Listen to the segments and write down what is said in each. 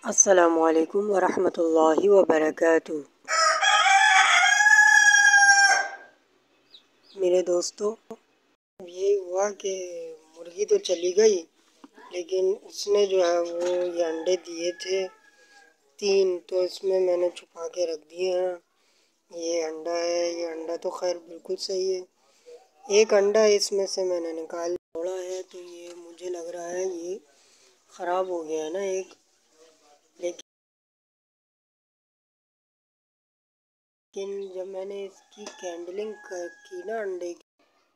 السلام علیکم ورحمۃ اللہ وبرکاتہ۔ میرے دوستو، یہ ہوا کہ مرغی تو چلی گئی، لیکن اس نے جو ہے وہ یہ انڈے دیے تھے 3، تو اس میں نے چھپا کے رکھ دیے ہیں۔ یہ انڈا ہے، یہ انڈا تو خیر بالکل صحیح ہے۔ ایک انڈا اس میں سے میں نے نکال چھوڑا ہے، تو یہ مجھے لگ رہا ہے یہ خراب ہو گیا ہے نا ایک، لیکن جب میں نے اس کی کینڈلنگ کی نا انڈے کی،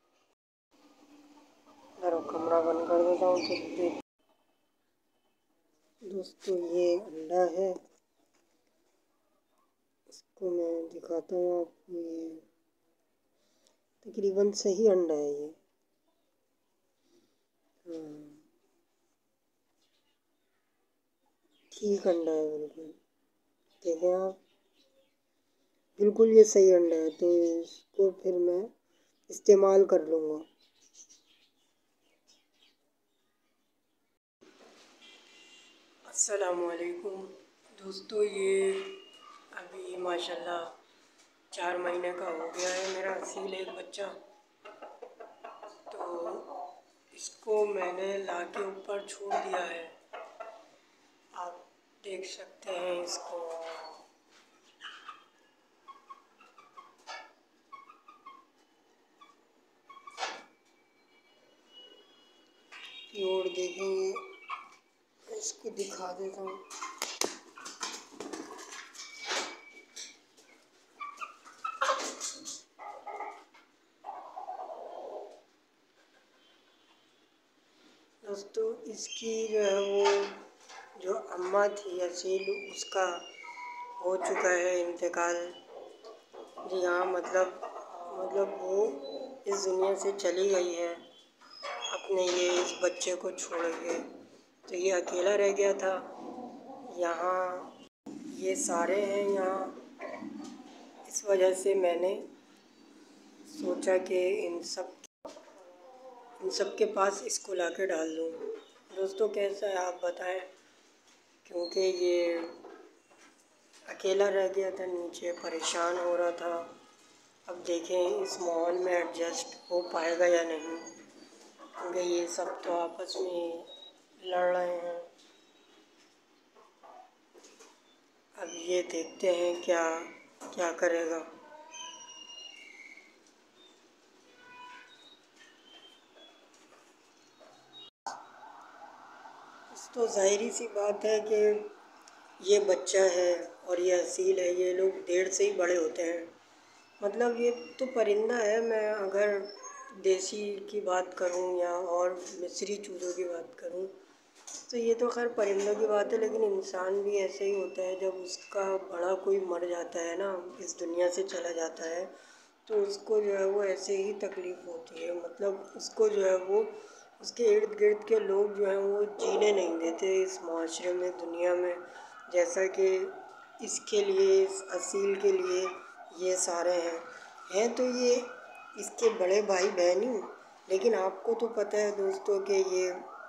ذرا کمرہ بند کر دیتا ہوں تو دوستو یہ انڈا ہے، اس کو میں دکھاتا ہوں آپ کو۔ یہ تقریباً صحیح انڈا ہے یہ، ٹھیک انڈا ہے بالکل، دیکھیں آپ، بالکل یہ صحیح انڈا ہے، تو اس کو پھر میں استعمال کر لوں گا۔ السلام علیکم دوستو، یہ ابھی ماشاءاللہ 4 مہینے کا ہو گیا ہے میرا اصیل ایک بچہ، تو اس کو میں نے لا کے اوپر چھوڑ دیا ہے، آپ دیکھ سکتے ہیں اس کو۔ اور دیکھیں یہ، اس کو دکھا دیتا ہوں۔ دوستو اس کی جو ہے وہ جو اماں تھی اصیل، اس کا ہو چکا ہے انتقال۔ جی ہاں، مطلب وہ اس دنیا سے چلی گئی ہے اپنے یہ اس بچے کو چھوڑ کے، تو یہ اکیلا رہ گیا تھا یہاں، یہ سارے ہیں یہاں، اس وجہ سے میں نے سوچا کہ ان سب کے پاس اس کو لا کے ڈال دوں۔ دوستو کیسا ہے آپ بتائیں، کیونکہ یہ اکیلا رہ گیا تھا نیچے، پریشان ہو رہا تھا۔ اب دیکھیں اس ماحول میں ایڈجسٹ ہو پائے گا یا نہیں، کیونکہ یہ سب تو آپس میں لڑ رہے ہیں۔ اب یہ دیکھتے ہیں کیا کرے گا۔ تو ظاہری سی بات ہے کہ یہ بچہ ہے اور یہ اصیل ہے، یہ لوگ دیر سے ہی بڑے ہوتے ہیں۔ مطلب یہ تو پرندہ ہے، میں اگر دیسی کی بات کروں یا اور مصری چوزوں کی بات کروں تو یہ تو خیر پرندوں کی بات ہے، لیکن انسان بھی ایسے ہی ہوتا ہے، جب اس کا بڑا کوئی مر جاتا ہے نا، اس دنیا سے چلا جاتا ہے، تو اس کو جو ہے وہ ایسے ہی تکلیف ہوتی ہے۔ مطلب اس کو جو ہے وہ اس کے ارد گرد کے لوگ جو ہیں وہ جینے نہیں دیتے اس معاشرے میں، دنیا میں، جیسا کہ اس کے لیے، اس اصیل کے لیے یہ سارے ہیں تو یہ اس کے بڑے بھائی بہن ہی، لیکن آپ کو تو پتہ ہے دوستو کہ یہ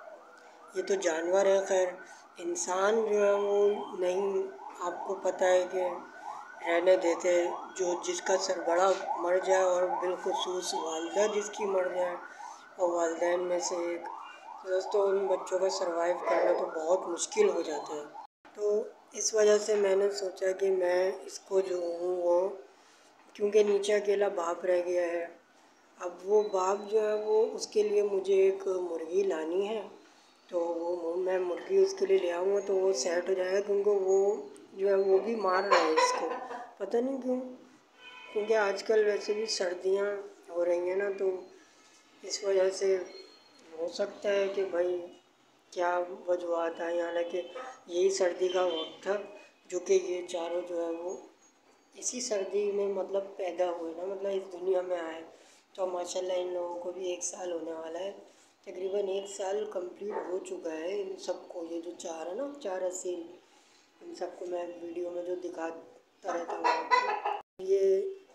تو جانور ہے، خیر انسان جو ہے وہ نہیں، آپ کو پتہ ہے کہ رہنے دیتے، جس کا سربراہ مر جائے اور بالخصوص والدہ جس کی مر جائے اور والدین میں سے ایک، دوستو ان بچوں کا سروائیو کرنا تو بہت مشکل ہو جاتا ہے۔ تو اس وجہ سے میں نے سوچا کہ میں اس کو جو ہوں وہ، کیونکہ نیچے اکیلا باپ رہ گیا ہے، اب وہ باپ جو ہے وہ اس کے لیے مجھے ایک مرغی لانی ہے، تو میں مرغی اس کے لیے لے آؤں گا تو وہ سیٹ ہو جائے گا، کیونکہ وہ جو ہے وہ بھی مار رہا ہے اس کو، پتہ نہیں کیوں، کیونکہ آج کل ویسے بھی سردیاں ہو رہی ہیں نا، تو اس وجہ سے ہو سکتا ہے کہ بھائی کیا وجوہات آئیں، حالانکہ یہی سردی کا وقت تھا جو کہ یہ چاروں جو ہے وہ اسی سردی میں مطلب پیدا ہوئے نا، مطلب اس دنیا میں آئے، تو ماشاءاللہ ان لوگوں کو بھی 1 سال ہونے والا ہے، تقریباً 1 سال کمپلیٹ ہو چکا ہے ان سب کو، یہ جو 4 ہے نا، 4 اصیل، ان سب کو میں ویڈیو میں جو دکھاتا رہتا ہوں آپ کو، یہ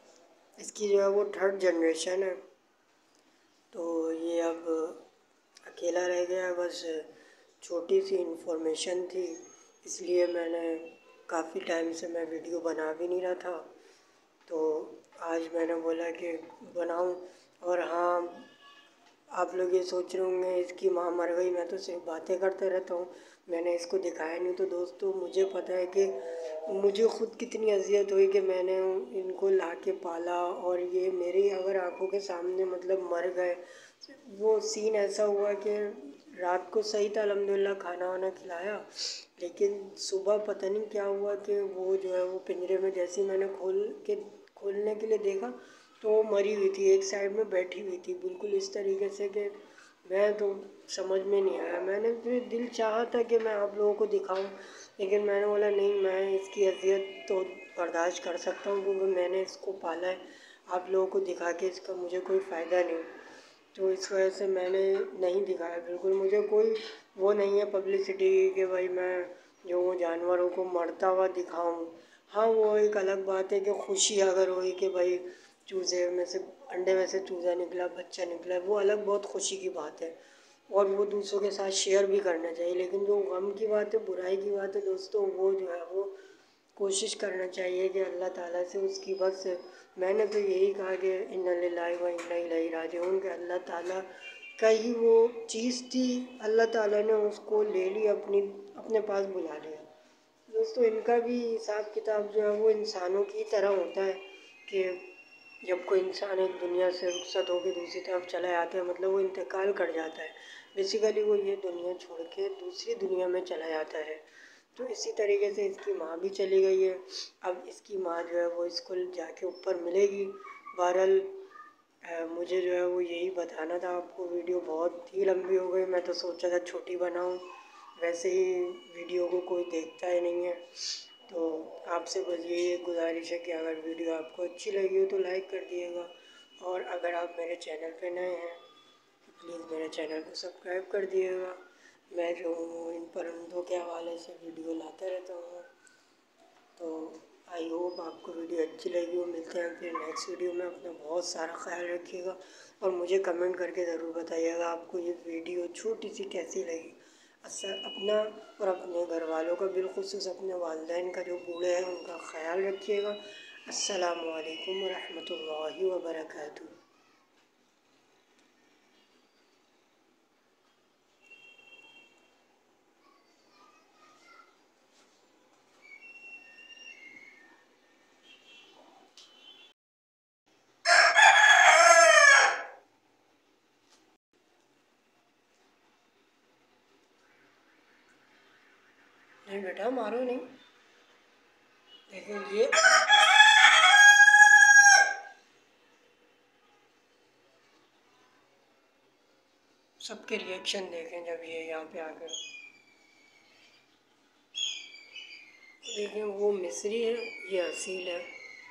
اس کی جو ہے وہ 3rd جنریشن ہے، تو یہ اب اکیلا رہ گیا ہے، بس چھوٹی سی انفارمیشن تھی اس لیے میں نے کافی ٹائم سے میں ویڈیو بنا بھی نہیں رہا تھا، تو آج میں نے بولا کہ بناؤں۔ اور ہاں، آپ لوگ یہ سوچ رہے ہوں گے اس کی ماں مر گئی، میں تو صرف باتیں کرتے رہتا ہوں، میں نے اس کو دکھایا نہیں۔ تو دوستو، مجھے پتہ ہے کہ مجھے خود کتنی اذیت ہوئی کہ میں نے ان کو لا کے پالا، اور یہ میری اگر آنکھوں کے سامنے مطلب مر گئے۔ وہ سین ایسا ہوا کہ رات کو صحیح تھا، الحمدللہ کھانا وانا کھلایا، لیکن صبح پتہ نہیں کیا ہوا کہ وہ جو ہے وہ پنجرے میں جیسے ہی میں نے کھولنے کے لیے دیکھا تو وہ مری ہوئی تھی، ایک سائڈ میں بیٹھی ہوئی تھی بالکل اس طریقے سے کہ میں تو سمجھ میں نہیں آیا۔ میں نے پھر دل چاہا تھا کہ میں آپ لوگوں کو دکھاؤں، لیکن میں نے بولا نہیں، میں اس کی اذیت تو برداشت کر سکتا ہوں کیونکہ میں نے اس کو پالا ہے، آپ لوگوں کو دکھا کے اس کا مجھے کوئی فائدہ نہیں۔ تو اس وجہ سے میں نے نہیں دکھایا بالکل۔ مجھے کوئی وہ نہیں ہے پبلسٹی کہ بھائی میں جو وہ جانوروں کو مرتا ہوا دکھاؤں۔ ہاں، وہ ایک الگ بات ہے کہ خوشی اگر ہوئی کہ بھائی چوزے میں سے انڈے میں سے چوزا نکلا، بچہ نکلا، وہ الگ بہت خوشی کی بات ہے، اور وہ دوسروں کے ساتھ شیئر بھی کرنا چاہیے۔ لیکن جو غم کی بات ہے، برائی کی بات ہے دوستو، وہ جو ہے وہ کوشش کرنا چاہیے کہ اللہ تعالیٰ سے اس کی بس میں نے تو یہی کہا کہ انا للہ و انا الیہ راجعون، کہ اللہ تعالیٰ کا ہی وہ چیز تھی، اللہ تعالیٰ نے اس کو لے لی، اپنے پاس بلا لیا۔ دوستو، ان کا بھی حساب کتاب جو ہے وہ انسانوں کی طرح ہوتا ہے کہ جب کوئی انسان ایک دنیا سے رخصت ہو کے دوسری طرف چلا جاتا ہے، مطلب وہ انتقال کر جاتا ہے، بیسیکلی وہ یہ دنیا چھوڑ کے دوسری دنیا میں چلا جاتا ہے۔ تو اسی طریقے سے اس کی ماں بھی چلی گئی ہے، اب اس کی ماں جو ہے وہ اس کو جا کے اوپر ملے گی۔ بہرحال مجھے جو ہے وہ یہی بتانا تھا آپ کو۔ ویڈیو بہت ہی لمبی ہو گئی، میں تو سوچا تھا چھوٹی بناؤں، ویسے ہی ویڈیو کو کوئی دیکھتا ہی نہیں ہے۔ تو آپ سے بس یہی ایک گزارش ہے کہ اگر ویڈیو آپ کو اچھی لگی ہو تو لائک کر دیے گا، اور اگر آپ میرے چینل پہ نئے ہیں تو پلیز میرے چینل کو سبسکرائب کر دیے گا۔ میں جو ہوں ان پرندوں کے حوالے سے ویڈیو لاتا رہتا ہوں۔ تو آئی ہوپ آپ کو ویڈیو اچھی لگی ہو۔ ملتے ہیں پھر نیکسٹ ویڈیو میں۔ اپنا بہت سارا خیال رکھیے گا، اور مجھے کمنٹ کر کے ضرور بتائیے گا آپ کو یہ ویڈیو چھوٹی سی کیسی لگی۔ اپنا اور اپنے گھر والوں کا، بالخصوص اپنے والدین کا جو بوڑھے ہیں ان کا خیال رکھیے گا۔ السلام علیکم ورحمۃ اللہ وبرکاتہ۔ نہیں بیٹا، مارو نہیں، لیکن یہ سب کے ریئیکشن دیکھیں جب یہ یہاں پہ آ کر دیکھیں۔ وہ مصری ہے، یہ اصیل ہے۔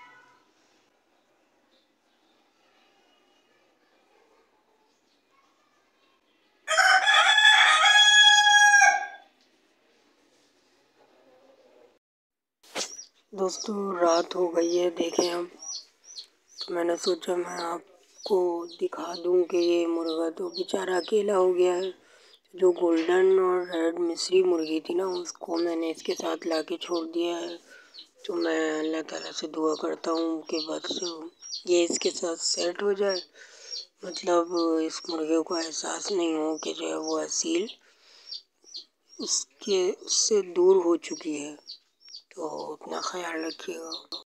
دوستو، رات ہو گئی ہے، دیکھیں اب تو میں نے سوچا میں آپ کو دکھا دوں کہ یہ مرغا تو بیچارہ اکیلا ہو گیا ہے۔ جو گولڈن اور ریڈ مصری مرغی تھی نا، اس کو میں نے اس کے ساتھ لا کے چھوڑ دیا ہے۔ تو میں اللہ تعالیٰ سے دعا کرتا ہوں کہ بس یہ اس کے ساتھ سیٹ ہو جائے، مطلب اس مرغے کو احساس نہیں ہو کہ جو ہے وہ اصیل اس سے دور ہو چکی ہے۔ تو اپنا خیال رکھیے گا۔